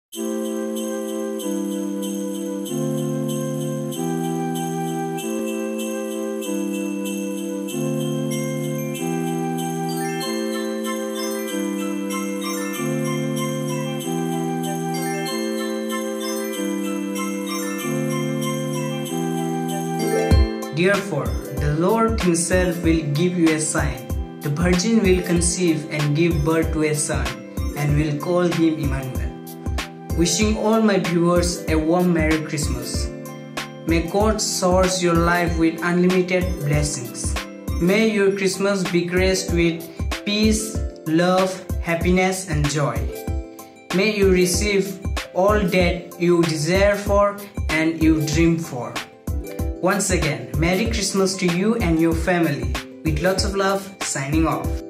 Therefore, the Lord himself will give you a sign. The virgin will conceive and give birth to a son, and will call him Emmanuel. Wishing all my viewers a warm Merry Christmas. May God source your life with unlimited blessings. May your Christmas be graced with peace, love, happiness and joy. May you receive all that you desire for and you dream for. Once again, Merry Christmas to you and your family. With lots of love, signing off.